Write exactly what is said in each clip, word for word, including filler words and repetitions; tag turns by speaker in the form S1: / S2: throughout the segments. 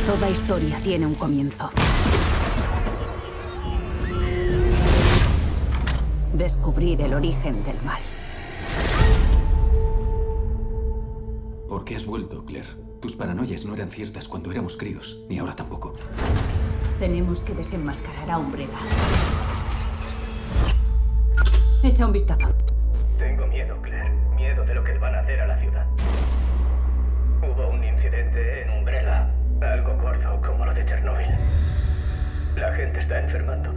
S1: Toda historia tiene un comienzo. Descubrir el origen del mal.
S2: ¿Por qué has vuelto, Claire? Tus paranoias no eran ciertas cuando éramos críos, ni ahora tampoco.
S1: Tenemos que desenmascarar a Umbrella. Echa un vistazo.
S3: Tengo miedo, Claire. Miedo de lo que van a hacer a la ciudad. Hubo un incidente en Umbrella. Algo gordo como lo de Chernobyl. La gente está enfermando.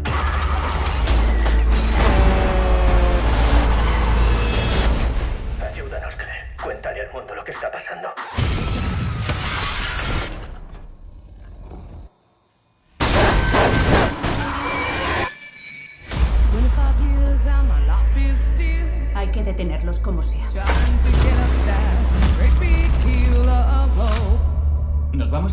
S3: Ayúdanos, Claire. Cuéntale al mundo lo que está pasando.
S1: Hay que detenerlos como sea.
S2: ¿Nos vamos?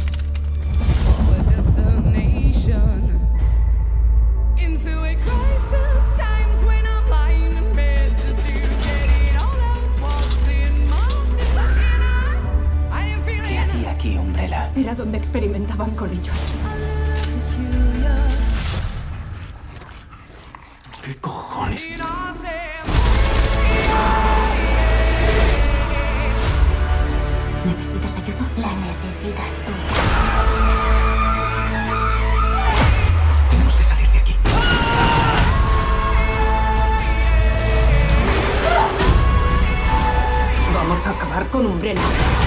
S2: ¿Qué hacía aquí, Umbrella?
S1: Era donde experimentaban con ellos.
S2: ¿Qué cojones?
S1: ¿Necesitas ayuda?
S4: La necesitas tú.
S2: Tenemos que salir de aquí.
S1: Vamos a acabar con Umbrella.